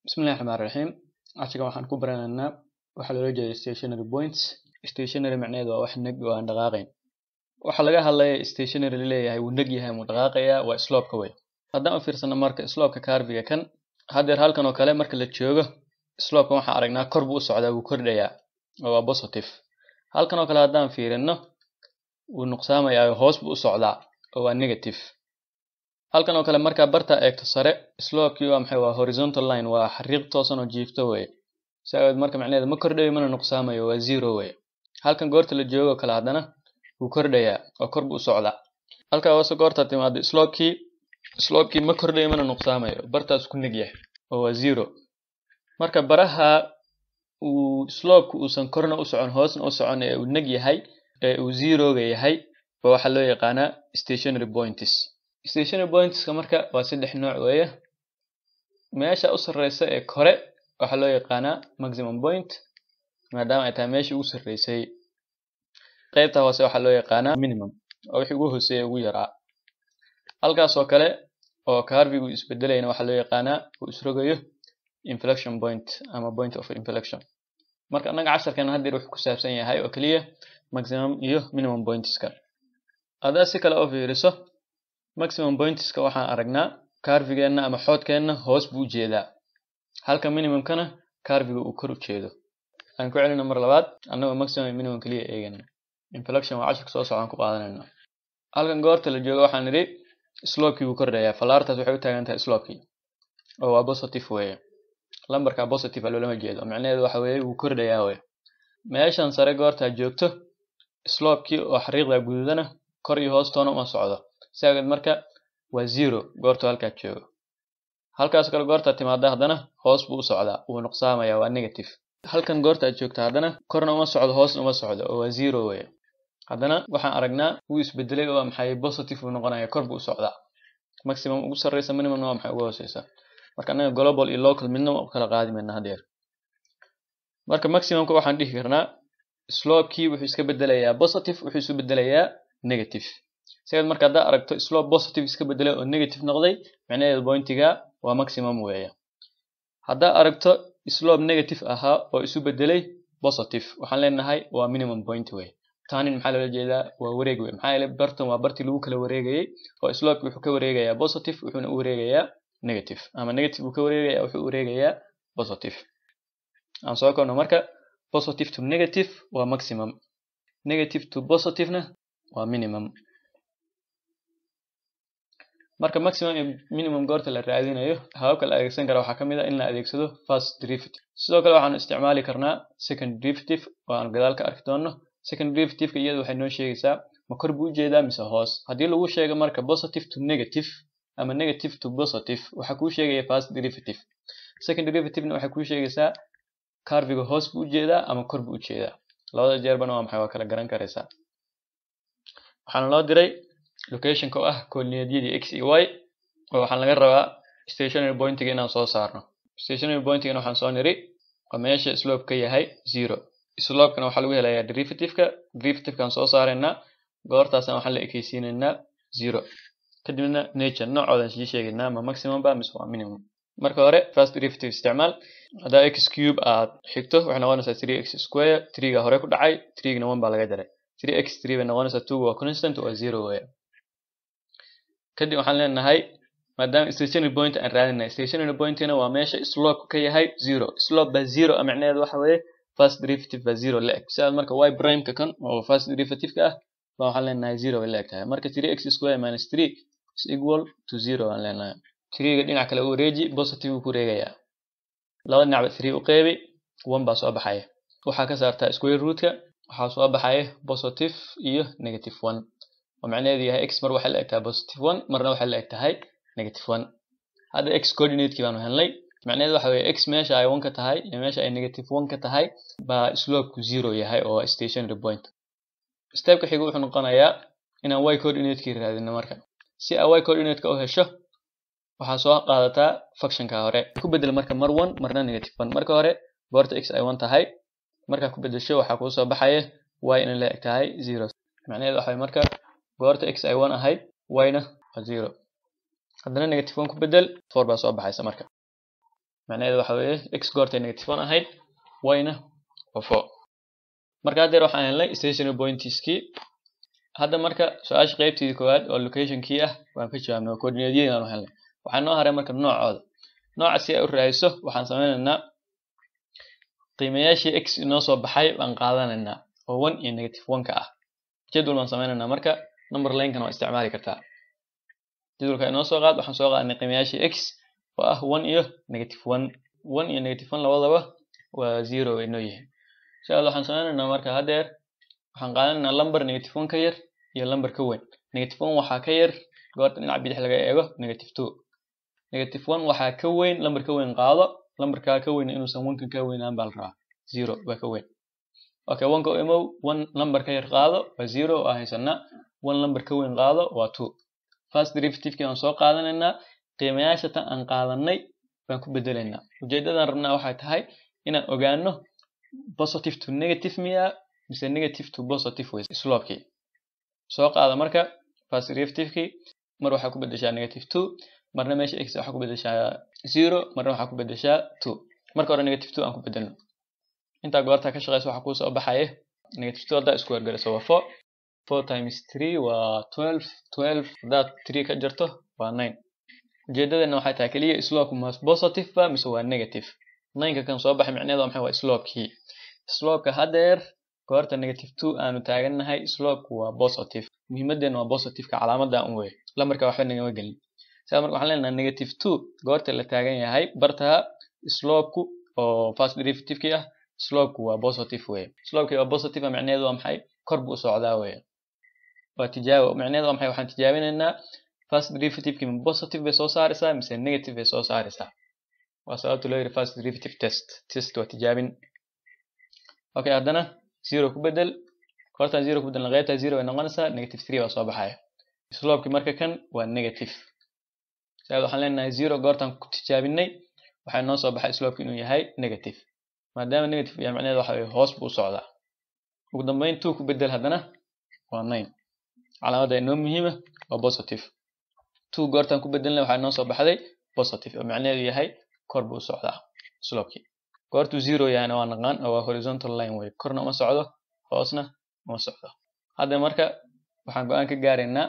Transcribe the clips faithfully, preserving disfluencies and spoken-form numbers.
بسم الله الرحمن الرحيم عشان waxaan ku baranaynaa waxa loo jeedo stationary points stationary macnaheedu waa wax nag oo aan dhaqaaqayn waxa laga hadlayaa stationary leeyahay uu nag yahay uu dhaqaaqaya waa slope-ka way haddaan u fiirsano marka slope-ka curve-ga kan hadeer halkan oo kale marka la joogo slope-ka waxaan aragnaa kor buu u socdaa uu kordhayaa oo waa positive halkan oo kale haddaan fiirino uu nuqsaamayaa hoos buu u socdaa oo waa negative halkan oo kale marka barta eegto sare slope-kii waa maxay waa horizontal line waa xariiq toosan oo jiifto way sabab marka macnaheedu ma kordhayo mana nuqsaamayo waa zero way halkan goorta la joogo kala hadana uu kordhayaa oo kor buu u socdaa halka hoose goorta timaado slope-kii slope-kii ma kordhayo mana nuqsaamayo bartaas ku nag yahay oo waa zero marka baraha uu slope-ku uusan korna u socon hoosna u socon ee uu nag yahay ee uu zero-ga yahay waxa loo yaqaanaa stationary points stationary points marka waa saddex nooc weeye meesha u sareysa ee kore waxa loo yaqaanaa maximum point maadaama ay tahay meeshii ugu sareysay qaybta hoose waxa loo yaqaanaa minimum oo wixii ugu hooseeyay ugu yaraa halkaas oo kale oo curve-gu isbedelayna waxa loo yaqaanaa uu isrogayo inflection point ama point of inflection marka anaga casharkeena hadda wuxuu ku saabsan yahay oo kaliya maximum iyo minimum points-ka adaa si kale oo fiiriso maximum points-ka waxaan aragnaa curve-geena ama xoodkeena hoos buu jeedaa halka minimum-kana curve-gu uu kor u jeedo aan ku celino mar labaad anagoo maximum iyo minimum kaliya eegana inflection waa casharka soo socon ku qaadanayna halkan goorta la joogo waxaan nidhi slope-kii wuu kordhayaa falaartaas waxay u taagan tahay slope-kii oo waa positive weeye lambarka positive loolama jeedo macnaheedu waxa weeye wuu kordhayaa weeye meeshan sare goorta joogto slope-kii oo xariiqda gududana kor iyo hoos toona uma socdo sabab marka waa zero goorta halka joogo halkaas kale goorta timaada hadana hoos buu u socdaa uu nuqsaamaya waa negative halkan goorta aad joogto hadana korna uma socdo hoosna uma socdo oo waa zero way hadana waxaan aragnaa uu isbedelay oo maxay positive uu noqonayaa kor buu u socdaa maximum ugu sareysa minimum waa maxay ugu hooseysa marka anaga global iyo local midna u kala qaadi mayna hadeer marka maximum-ka waxaan dhihi karnaa slope-kii wuxuu iska bedelayaa positive wuxuu isu bedelayaa negative sayid marka hadda aragto slope positive iska bedelay oo negative noqday macnaheedu point-ga waa maximum weeye hadda aragto slope negative ahaa oo isu bedelay positive waxaan leenahay waa minimum point weeye taanin maxaa loola jeedaa waa wareeg weeye maxaa yeelay bartan waa bartii lagu kala wareegayay oo slope wuxuu ka wareegayaa positive wuxuuna u wareegayaa negative ama negative uu ka wareegayaa wuxuu u wareegayaa positive aan soo koobno marka positive to negative waa maximum negative to positive na waa minimum marka maximum iyo minimum goorta la raadinayo hababka la adeegsan karo waxaa kamid ah in la adeegsado first derivative sidoo kale waxaan isticmaali karnaa second derivative oo aan gadaal ka arki doono second derivative iyadu waxay noo sheegaysaa ma kor buu u jeedaa mise hoos haddii lagu sheego marka positive to negative ama negative to positive waxa kuu sheegaya first derivative second derivative-na waxay kuu sheegaysaa curve-ga hoos buu u jeedaa ama kor buu u jeedaa labada jeerbana waa maxay waa kala garan karaysaa waxaana loo diray location-ka oo ah coordinate-yadii x iyo y oo waxaan laga rabaa stationary point-ga inaan soo saarno stationary point-ga waxaan soo niri waa meesha slope-ka yahay zero slope-kana waxaa lagu helayaa derivative-ka derivative-kan soo saaraynaa goortaasna waxaan la ekaysiinaynaa zero kadibna nature noocoodan sii sheegaynaa ma maximum ba mise waa minimum marka hore first derivative isticmaal haddaa x cube aad xigto waxay noqonaysaa three x square three-ga hore ku dhacay three-gana one baa laga jaray three x three bay noqonaysaa two waa constant waa zero weeye kadib waxaan leenahay maadaama stationary point aan raadinay stationary point-na waa meesha slope ka yahay zero slope ba zero macnaheedu waxa weeye first derivative ba zero la eg sidaas marka y prime-ka kan oo first derivative-ka ah baa waxaan leenahay zero bay la eg tahay marka three x square minus three is equal to zero aan leenahay three-ga dhinac kale u wareeji positive uu ku wareegayaa laba dhinacba three u qeybi one baa soo baxaya waxaa ka saartaa square root-ka waxaa soo baxaya positive iyo negative one oo macnaheedu yahay x mar waxay la eg tahay positive one marna waxay la eg tahay negative one hadda x coordinate-kii baanu helnay macnaheedu waxa weeye x meesha ay one ka tahay iyo meesha ay negative one ka tahay baa slope-ku zero yahay oo stationary point step-ka xiga wuxuu noqonayaa inaan y coordinate-kii raadino marka si aad y coordinate-ka u hesho waxaa soo qaadataa function-ka hore ku bedel marka mar one marna negative one marka hore goorta x ay one tahay marka ku bedesho waxaa kuu soo baxaya y inay la eg tahay zero macnaheedu waxa weeye marka goorta x ay one ahayd y-na waa zero haddana negative one ku bedel four baa soo baxaysa marka macnaheedu waxa weeye x goortay negative one ahayd y-na waa four marka haddeer waxaan helnay stationary pointskii hadda marka su-aasha qaybteedii koowaad oo locationkii ah waan ka jawaabnay oo coordinate-yadii aan helnay waxaa noo haray marka noocooda nooca si ay u raadiso waxaan sameynaynaa qiimayaashii x inoo soo baxay baan qaadanaynaa oo one iyo negative one ka ah jadwal baan sameynaynaa marka number line-kan waa isticmaali kartaa jadwalka inoo soo qaad waxaan soo qaadnay qiimayaashii x oo ah one iyo negative one one iyo negative one labadaba waa zero ay noo yihiin insha Allah waxaan sameynaynaa marka haddeer waxaan qaadanaynaa number negative one ka yar iyo number ka weyn negative one waxaa ka yar goorta dhinaca bidix laga eego negative two negative one waxaa ka weyn number ka weyn qaado numberka ka weyn inuusan one ka weynaan baa la rabaa zero baa ka weyn okay one ka imo one number ka yar qaado waa zero oo haysanaa one number ka weyn qaado waa two first derivative ki aan soo qaadanaynaa qiimayaasha tan aan qaadanay baan ku bedelaynaa ujeedadan rabnaa waxay tahay inaan ogaano positive to negative miya mise negative to positive way slope-ki soo qaada marka first derivative ki mar waxa ku bedeshaa negative two marna meesha x waxa ku bedeshaa zero marna waxa ku bedeshaa two marka hore negative two aan ku bedelno inta goorta ka shaqeyso waxa ku soo baxay negative two hadda isku wargeliso waa four four times three waa twelve twelve haddaad three ka jarto waa nine ujeedadana waxay tahay kaliya slope mas positive ba mise waa negative nine ka kan soo baxay macnaheedu maxay waa slope-kii slope-ka haddeer goorta negative two aanu taagannahay slope-ku waa positive muhiimadeena waa positive-ka calaamadda un weey lambarka waxba nagama gelin sidaa marka waxaan leenahay negative two goorta la taagan yahay bartaa slope-ku oo first derivative-kii ah slope-ku waa positive weey slope-kii waa positive macnaheedu waa maxay kor buu u socdaa weey waa tijaabo macnaheedu waa maxay waxaan tijaabinaynaa first derivative-kii ma positive bay soo saaraysaa mise negative bay soo saaraysaa waa sababta loo yiri first derivative test test waa tijaabin okay haddana zero ku bedel goortaan zero ku bedelna qaybta zero ay noqonaysaa negative three waa soo baxaya slope-kii marka kan waa negative sidaa waxaan leenahay zero goortaan ku tijaabinay waxaa noo soo baxay slope-kii inuu yahay negative maadaama negative yahay macnaheedu waxa weeye hoos buu u socdaa ugu dambeyn two ku bedel haddana waa nine calaamadda inoo muhiima waa positive two goortaan ku bedelna waxaa noo soo baxday positive oo macnaheedu yahay kor buu u socdaa slope-kii goortuu zero yahayna waa naqaan oo waa horizontal line way korna uma socdo hoosna uma socdo hadda marka waxaan go'aan ka gaaraynaa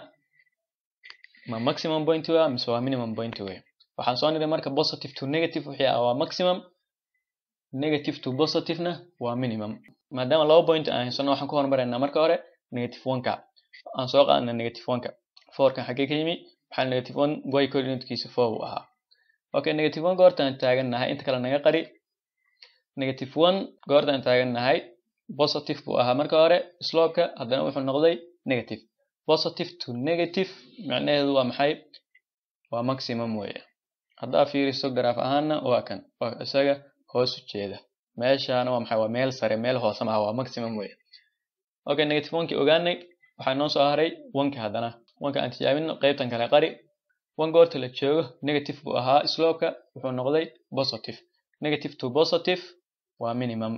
ma maximum point waa mise waa minimum point way waxaan soo niray marka positive to negative wixii ah waa maximum negative to positive na waa minimum maadaama laba point aan haysano waxaan ku hormaraynaa marka hore negative one ka aan soo qaadnaa negative one ka four kan xagee ka yimi waxaa negative one y coordinate-kiisa four uu ahaa okay negative one goortaan taagannahay inta kale naga qari negative one goortaan taagannahay positive buu ahaa marka hore slope-ka haddana wuxuu noqday negative positive to negative macnaheedu waa maxay waa maximum weeye haddaa fiiriso graph ahaanna waa kan waa isaga hoos u jeeda meeshaana waa maxay waa meel sare meel hoose ma waa maximum weeye okay negative one ki ogaanay waxaa noo soo haray one ka haddana one ka aan tijaabino qaybtan kale qari one goorta la joogo negative buu ahaa slope-ka wuxuu noqday positive negative to positive waa minimum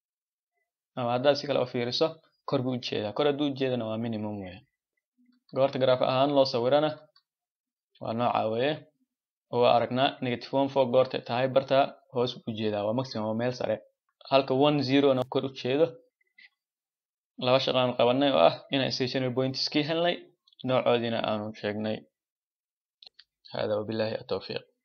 ama haddaad si kale u fiiriso kor buu u jeedaa kor hadduu u jeedana waa minimum weeye goorta graph ahaan loo sawirana waa nooca weeye oo waa aragnaa negative one four goorta tahay barta hoos u jeedaa waa maximum waa meel sare halka one zero na kor u jeedo laba shaqaan qabanay oo ah inaan stationary points ki helnay noocoodina aanu sheegnay hada wabillahi at-tawfiq